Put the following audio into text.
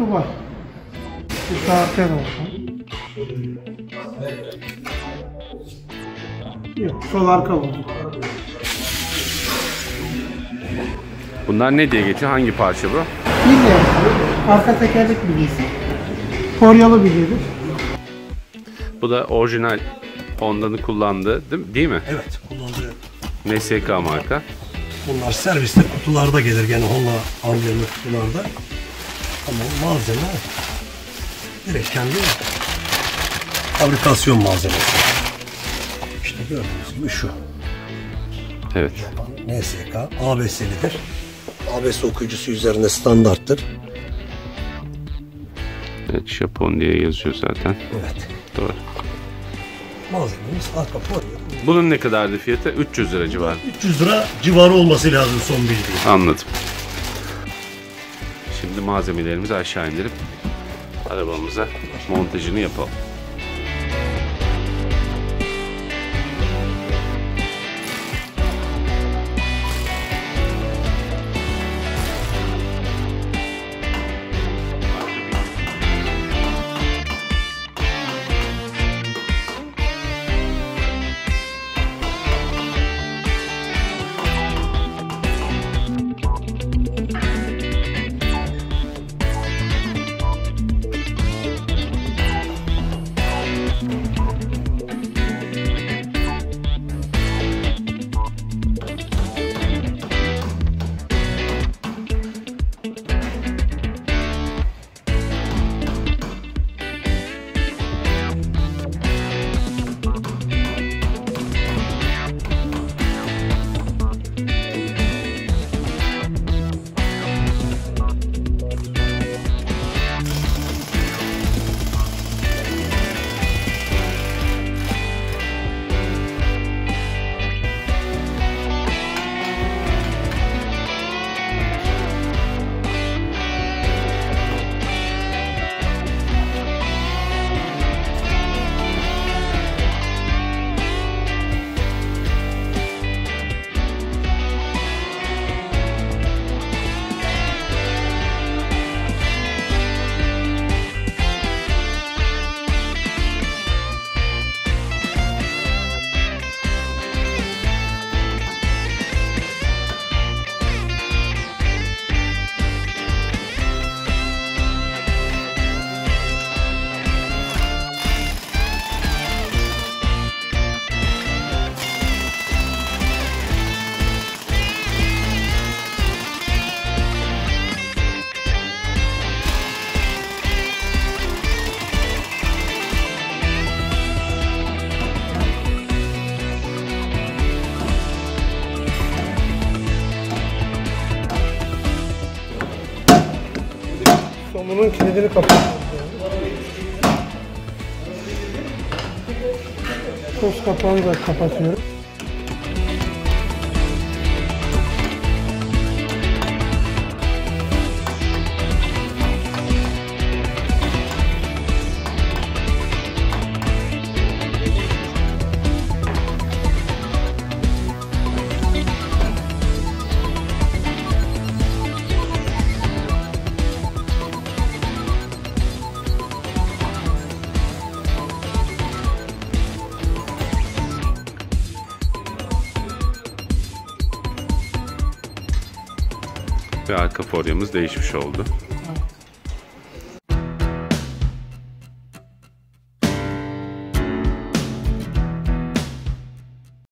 Bu var. Bu arkaya da var. Yok, sol arka oldu. Bunlar ne diye geçiyor? Hangi parça bu? Bilye. Arka tekerlek bilyesi. Koryalı bilyedir. Bu da orijinal Honda'nın kullandığı değil mi? Evet, kullandığı. NSK marka. Bunlar serviste kutularda gelir gene Honda amblemli kutularda. Ama malzeme direkt kendi fabrikasyon malzemesi. İşte gördüğünüz gibi şu. Evet. NSK ABS'lidir. ABS okuyucusu üzerinde standarttır. Evet, Japon diye yazıyor zaten. Evet. Doğru. Malzememiz arka poryo. Bunun ne kadardı fiyatı? 300 lira civarı. 300 lira civarı olması lazım son bildiğim. Anladım. Şimdi malzemelerimizi aşağı indirip arabamıza montajını yapalım. Bunun kilidini kapatıyoruz. Toz kapağını da kapatıyorum. Ve arka folyamız değişmiş oldu.